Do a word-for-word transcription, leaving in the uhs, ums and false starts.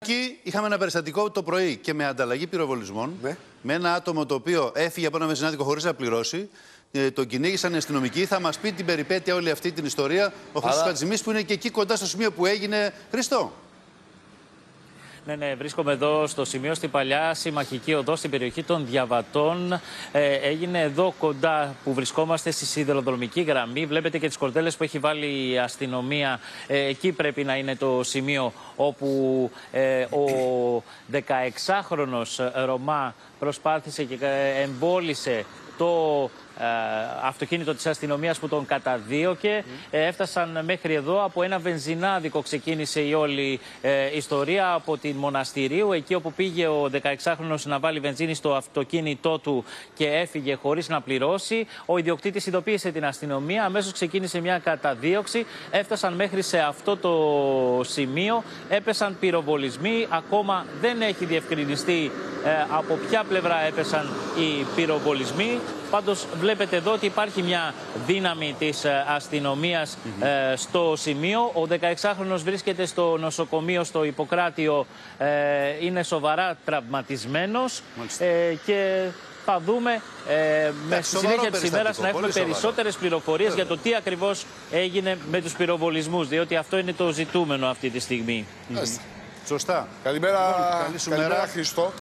Εκεί είχαμε ένα περιστατικό το πρωί και με ανταλλαγή πυροβολισμών. Ναι. Με ένα άτομο το οποίο έφυγε από ένα βενζινάδικο χωρίς να πληρώσει. Ε, τον κυνήγησαν οι αστυνομικοί. Θα μας πει την περιπέτεια όλη αυτή την ιστορία ο Χρήστος Αλλά... Χατζημής, που είναι και εκεί κοντά στο σημείο που έγινε. Χρήστο. Ναι, ναι, βρίσκομαι εδώ στο σημείο στην παλιά συμμαχική οδό στην περιοχή των Διαβατών. Ε, έγινε εδώ κοντά που βρισκόμαστε στη σιδηροδρομική γραμμή. Βλέπετε και τις κορδέλες που έχει βάλει η αστυνομία. Ε, εκεί πρέπει να είναι το σημείο όπου ε, ο δεκαεξάχρονος Ρωμά προσπάθησε και εμπόλησε το ε, αυτοκίνητο της αστυνομίας που τον καταδίωκε. Mm. Ε, έφτασαν μέχρι εδώ. Από ένα βενζινάδικο ξεκίνησε η όλη ε, ιστορία, από την Μοναστηρίου, εκεί όπου πήγε ο δεκαεξάχρονος να βάλει βενζίνη στο αυτοκίνητό του και έφυγε χωρίς να πληρώσει. Ο ιδιοκτήτης ειδοποίησε την αστυνομία. Αμέσως ξεκίνησε μια καταδίωξη. Έφτασαν μέχρι σε αυτό το σημείο. Έπεσαν πυροβολισμοί. Ακόμα δεν έχει διευκρινιστεί ε, από ποια πλευρά έπεσαν οι πυροβολισμοί. Πάντως βλέπετε εδώ ότι υπάρχει μια δύναμη της αστυνομίας mm-hmm. ε, στο σημείο. Ο δεκαεξάχρονος βρίσκεται στο νοσοκομείο στο Ιπποκράτιο, ε, είναι σοβαρά τραυματισμένος ε, και θα δούμε ε, με στη συνέχεια της ημέρας να έχουμε περισσότερες πληροφορίες για το τι ακριβώς έγινε με τους πυροβολισμούς, διότι αυτό είναι το ζητούμενο αυτή τη στιγμή. Mm-hmm. Σωστά. Καλημέρα, καλημέρα Χρήστο.